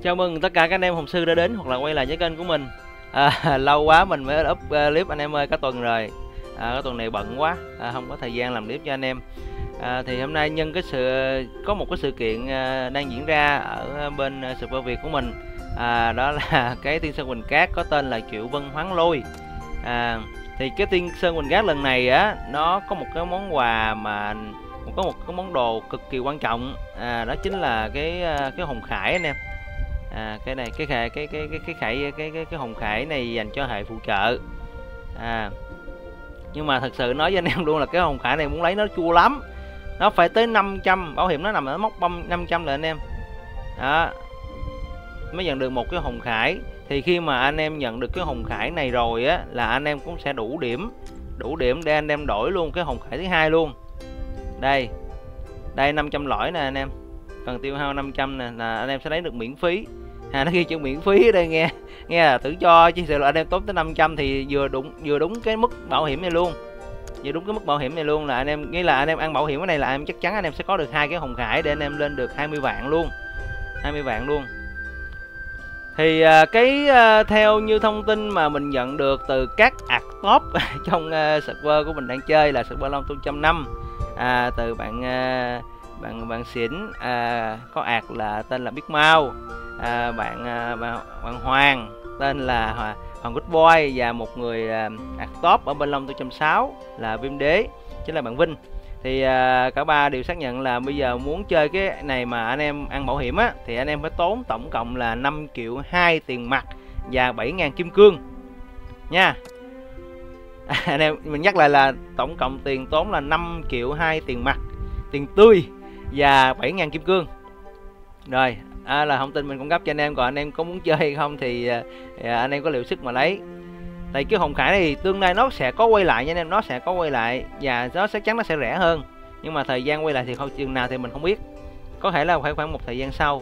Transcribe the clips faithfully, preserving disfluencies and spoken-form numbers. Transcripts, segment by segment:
Chào mừng tất cả các anh em hồn sư đã đến hoặc là quay lại với kênh của mình. À, lâu quá mình mới up clip anh em ơi, cả tuần rồi. À, cái tuần này bận quá, à, không có thời gian làm clip cho anh em. À, thì hôm nay nhân cái sự có một cái sự kiện à, đang diễn ra ở bên uh, server Việt của mình. À, đó là cái Tiên Sơn Quỳnh Cát có tên là Triệu Vân Hoán Lôi. À, thì cái Tiên Sơn Quỳnh Cát lần này á, nó có một cái món quà mà có một cái món đồ cực kỳ quan trọng. À, đó chính là cái cái hồn khải anh em. À, cái này cái khải cái cái cái cái khải cái cái cái hồn khải này dành cho hệ phụ trợ. À, nhưng mà thật sự nói với anh em luôn là cái hồn khải này muốn lấy nó chua lắm, nó phải tới năm trăm, bảo hiểm nó nằm ở mốc băm năm trăm rồi anh em. Đó, mới nhận được một cái hồn khải. Thì khi mà anh em nhận được cái hồn khải này rồi á, là anh em cũng sẽ đủ điểm đủ điểm để anh em đổi luôn cái hồn khải thứ hai luôn. Đây đây năm trăm lõi nè anh em, cần tiêu hao năm trăm nè, là anh em sẽ lấy được miễn phí. À, nó ghi chữ miễn phí ở đây, nghe nghe là tự cho chứ sự là anh em tốn tới năm trăm thì vừa đúng vừa đúng cái mức bảo hiểm này luôn, vừa đúng cái mức bảo hiểm này luôn, là anh em nghĩ là anh em ăn bảo hiểm cái này là anh em chắc chắn anh em sẽ có được hai cái hồn khải để anh em lên được hai mươi vạn luôn, hai mươi vạn luôn. Thì à, cái à, theo như thông tin mà mình nhận được từ các ạc top trong à, server của mình đang chơi là server Long Tu trăm năm, à, từ bạn à, bạn bạn xỉn, à, có ạc là tên là Biết Mau, à, bạn, à, bạn bạn Hoàng tên là Hoàng Good Boy, và một người à, ạc top ở bên Long Tu trăm sáu là Viêm Đế, chính là bạn Vinh. Thì à, cả ba đều xác nhận là bây giờ muốn chơi cái này mà anh em ăn bảo hiểm á, thì anh em phải tốn tổng cộng là năm triệu hai tiền mặt và bảy ngàn kim cương nha. À, anh em mình nhắc lại là tổng cộng tiền tốn là năm triệu hai tiền mặt, tiền tươi và bảy ngàn kim cương. Rồi, à, là thông tin mình cung cấp cho anh em, còn anh em có muốn chơi hay không thì à, anh em có liệu sức mà lấy. Tại cái hồn khải này tương lai nó sẽ có quay lại nha anh em, nó sẽ có quay lại và nó chắc chắn nó sẽ rẻ hơn, nhưng mà thời gian quay lại thì không chừng nào thì mình không biết, có thể là phải khoảng một thời gian sau.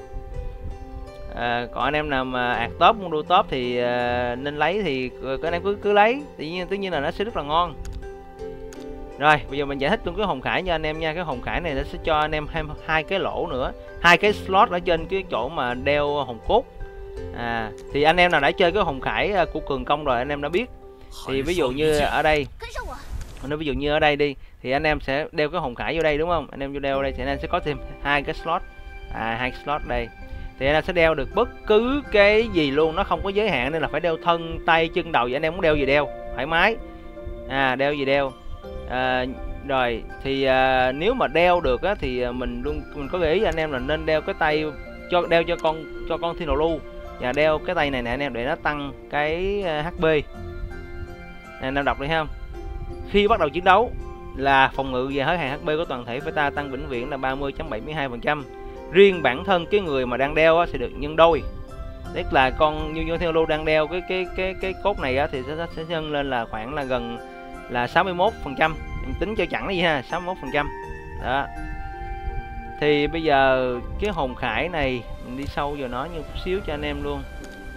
À, còn anh em nào mà ạc top muốn đua top thì à, nên lấy thì các anh em cứ cứ lấy, tự nhiên tất nhiên là nó sẽ rất là ngon. Rồi bây giờ mình giải thích luôn cái hồn khải cho anh em nha. Cái hồn khải này nó sẽ cho anh em thêm hai cái lỗ nữa, hai cái slot ở trên cái chỗ mà đeo hồn cốt. À, thì anh em nào đã chơi cái hồn khải của Cường Công rồi anh em đã biết. Thì ví dụ như ở đây, nó ví dụ như ở đây đi, thì anh em sẽ đeo cái hồn khải vô đây đúng không? Anh em vô đeo đây thì anh em sẽ có thêm hai cái slot, à, hai slot đây. Thì anh em sẽ đeo được bất cứ cái gì luôn, nó không có giới hạn nên là phải đeo thân, tay, chân, đầu, vậy anh em muốn đeo gì đeo thoải mái. À, đeo gì đeo. À, rồi thì à, nếu mà đeo được á, thì mình luôn mình có gợi ý anh em là nên đeo cái tay cho đeo cho con cho con Thiên Đồ Lưu, và đeo cái tay này nè anh em để nó tăng cái hát pê. Anh em đọc đi không? Khi bắt đầu chiến đấu là phòng ngự và hết hạn hát pê của toàn thể phải ta tăng vĩnh viễn là ba mươi phẩy bảy mươi hai phần trăm. Riêng bản thân cái người mà đang đeo á, sẽ được nhân đôi. Tức là con như Thiên Đồ Lưu đang đeo cái cái cái cái cốt này á, thì sẽ sẽ nhân lên là khoảng là gần là sáu mươi mốt phần trăm. Mình tính cho chẳng là gì ha, sáu mươi mốt phần trăm. Đó. Thì bây giờ cái hồn khải này mình đi sâu vào nó như chút xíu cho anh em luôn.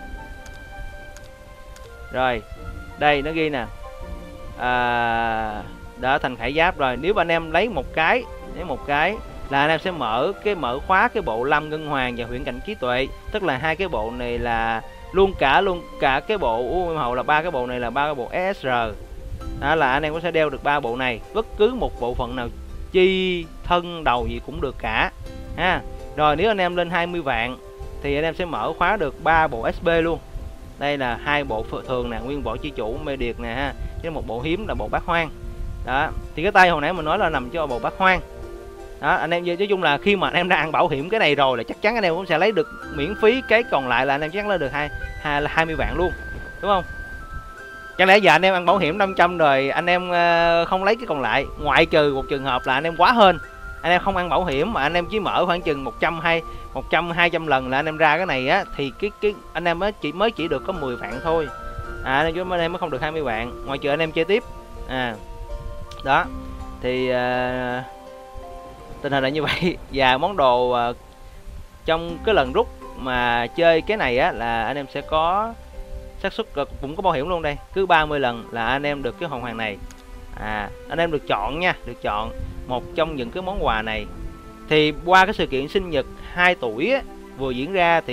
Rồi, đây nó ghi nè. À, đã thành khải giáp rồi. Nếu anh em lấy một cái, lấy một cái là anh em sẽ mở cái mở khóa cái bộ Lâm Ngân Hoàng và Huyễn Cảnh Trí Tuệ, tức là hai cái bộ này là luôn cả luôn cả cái bộ U Hậu là ba cái bộ này là ba cái bộ ét rờ. Đó là anh em có thể đeo được ba bộ này, bất cứ một bộ phận nào, chi thân đầu gì cũng được cả ha. Rồi nếu anh em lên hai mươi vạn thì anh em sẽ mở khóa được ba bộ ét pê luôn. Đây là hai bộ thường nè, nguyên bộ chi chủ mê điệt nè ha, với một bộ hiếm là bộ bát hoang. Đó, thì cái tay hồi nãy mình nói là nằm cho bộ bát hoang. Đó, anh em nói chung là khi mà anh em đã ăn bảo hiểm cái này rồi là chắc chắn anh em cũng sẽ lấy được miễn phí, cái còn lại là anh em chắc lấy được hai hai là hai mươi vạn luôn, đúng không? Chẳng lẽ giờ anh em ăn bảo hiểm năm trăm rồi anh em uh, không lấy cái còn lại, ngoại trừ một trường hợp là anh em quá hên, anh em không ăn bảo hiểm mà anh em chỉ mở khoảng chừng một trăm hay một trăm hai trăm lần là anh em ra cái này á, thì cái cái anh em mới chỉ mới chỉ được có mười vạn thôi. À, nên chúng anh em mới không được hai mươi vạn, ngoại trừ anh em chơi tiếp. À. Đó. Thì uh, tình hình là như vậy. Và món đồ uh, trong cái lần rút mà chơi cái này á là anh em sẽ có xác suất cũng có bảo hiểm luôn. Đây cứ ba mươi lần là anh em được cái hồn hoàng này. À, anh em được chọn nha, được chọn một trong những cái món quà này. Thì qua cái sự kiện sinh nhật hai tuổi á, vừa diễn ra thì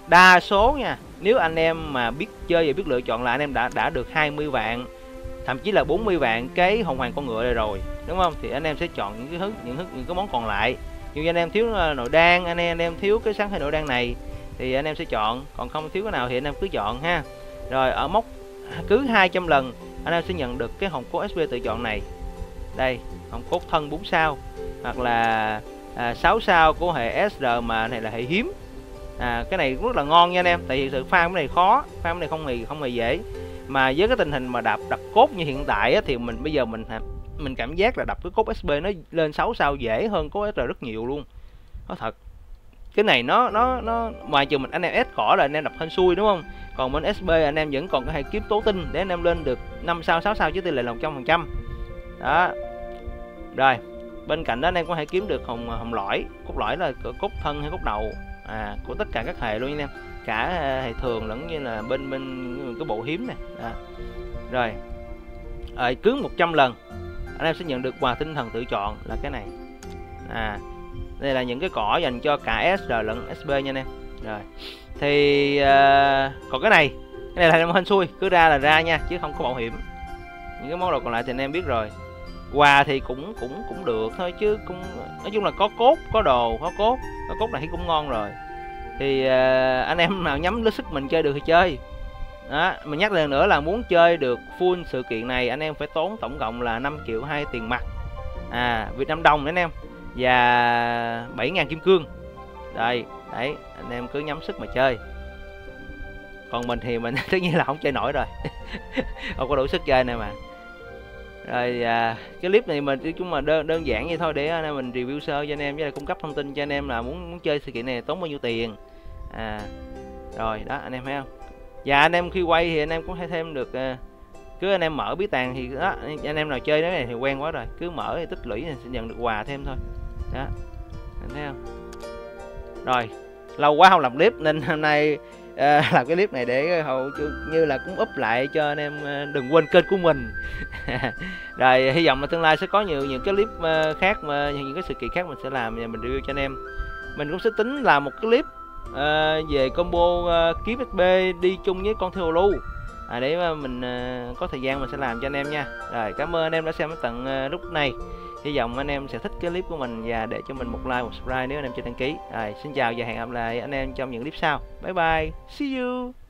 đa số nha, nếu anh em mà biết chơi và biết lựa chọn là anh em đã đã được hai mươi vạn, thậm chí là bốn mươi vạn cái hồng hoàng con ngựa này rồi, đúng không? Thì anh em sẽ chọn những cái thứ những thứ những cái món còn lại. Như anh em thiếu nội đan, anh em anh em thiếu cái sáng hay nội đan này thì anh em sẽ chọn, còn không thiếu cái nào thì anh em cứ chọn ha. Rồi ở mốc cứ hai trăm lần anh em sẽ nhận được cái hồng cốt ét pê tự chọn này. Đây, hồng cốt thân bốn sao hoặc là à, sáu sao của hệ ét rờ mà này là hệ hiếm. À, cái này rất là ngon nha anh em, tại vì sự farm cái này khó, farm cái này không hề không hề dễ. Mà với cái tình hình mà đập đập cốt như hiện tại á, thì mình bây giờ mình mình cảm giác là đập cái cốt ét pê nó lên sáu sao dễ hơn cốt ét rờ rất nhiều luôn. Có thật. Cái này nó nó nó ngoài trừ mình anh em ép cỏ là anh em đập hên xui đúng không? Còn bên ét pê anh em vẫn còn có thể kiếm tố tinh để anh em lên được năm sao sáu sao chứ tỷ lệ là một trăm phần trăm. Đó. Rồi, bên cạnh đó anh em có thể kiếm được hồng hồng lõi, cốt lõi là cốt thân hay cốt đầu. À, của tất cả các hệ luôn anh em, cả hệ thường lẫn như là bên bên cái bộ hiếm này. Đó. Rồi. À, cứ một trăm lần anh em sẽ nhận được quà tinh thần tự chọn là cái này. À, đây là những cái cỏ dành cho cả ét rờ lẫn ét pê nha anh em. Rồi. Thì uh, còn cái này, cái này là em hên xui, cứ ra là ra nha chứ không có bảo hiểm. Những cái món đồ còn lại thì anh em biết rồi. Quà thì cũng cũng cũng được thôi chứ cũng nói chung là có cốt, có đồ, có cốt, có cốt này thì cũng ngon rồi. Thì uh, anh em nào nhắm lứa sức mình chơi được thì chơi. Đó, mình nhắc lần nữa là muốn chơi được full sự kiện này anh em phải tốn tổng cộng là năm triệu hai tiền mặt. À, Việt Nam đồng anh em. Và bảy ngàn kim cương. Đây, đấy, anh em cứ nhắm sức mà chơi. Còn mình thì mình tất nhiên là không chơi nổi rồi. Không có đủ sức chơi này mà. Rồi à, cái clip này mình chúng mà đơn đơn giản như thôi để anh em mình review sơ cho anh em, với là cung cấp thông tin cho anh em là muốn muốn chơi sự kiện này tốn bao nhiêu tiền. À, rồi đó anh em thấy không? Và anh em khi quay thì anh em cũng hay thêm được, uh, cứ anh em mở bí tàng thì đó, anh em nào chơi cái này thì quen quá rồi, cứ mở thì tích lũy thì sẽ nhận được quà thêm thôi. Đó, anh thấy không? Rồi, lâu quá không làm clip nên hôm nay uh, làm cái clip này để hầu như là cũng up lại cho anh em uh, đừng quên kênh của mình. Rồi hy vọng là tương lai sẽ có nhiều những cái clip uh, khác, mà những cái sự kiện khác mình sẽ làm và mình review cho anh em. Mình cũng sẽ tính làm một cái clip uh, về combo uh, kiếm ét pê đi chung với con Theo Lu. À, để mà mình uh, có thời gian mình sẽ làm cho anh em nha. Rồi, cảm ơn anh em đã xem đến tận uh, lúc này. Hy vọng anh em sẽ thích cái clip của mình và để cho mình một like, một subscribe nếu anh em chưa đăng ký. Rồi, xin chào và hẹn gặp lại anh em trong những clip sau. Bye bye. See you.